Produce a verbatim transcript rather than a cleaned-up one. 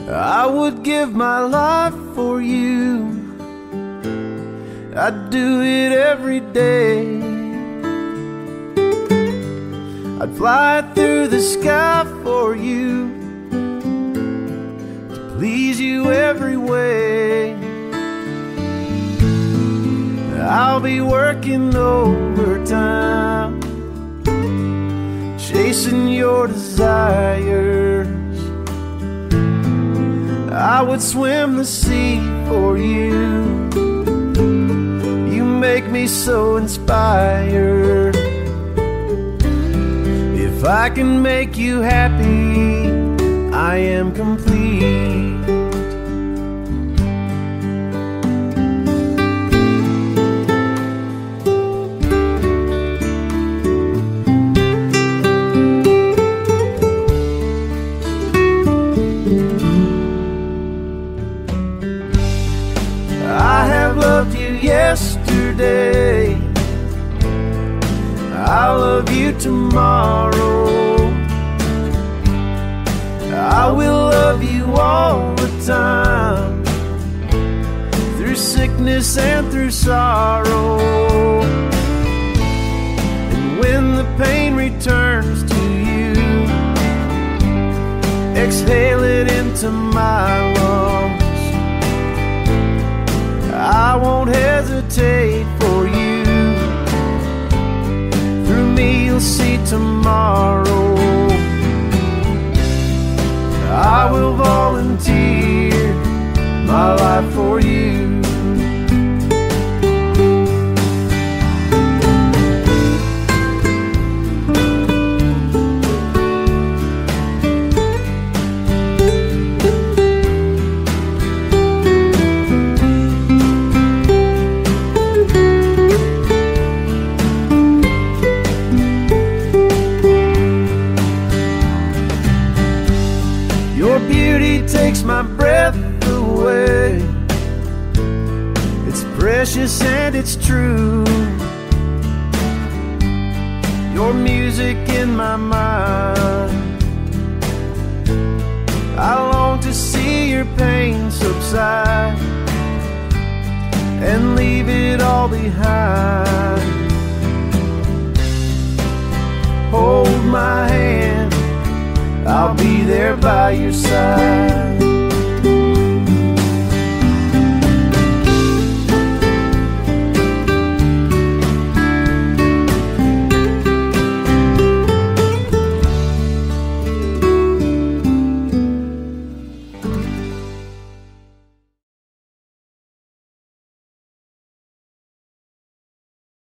I would give my life for you. I'd do it every day. I'd fly through the sky for you, to please you every way. I'll be working overtime, chasing your desires. I would swim the sea for you. You make me so inspired. If I can make you happy, I am complete. I have loved you yesterday, I'll love you tomorrow. I will love you all the time, through sickness and through sorrow. And when the pain returns to you, exhale it into my lungs. I won't hesitate for you. Through me you'll see tomorrow. I will volunteer my life for you. Your beauty takes my breath away. It's precious and it's true. Your music in my mind. I long to see your pain subside and leave it all behind. Hold my hand, I'll be there by your side.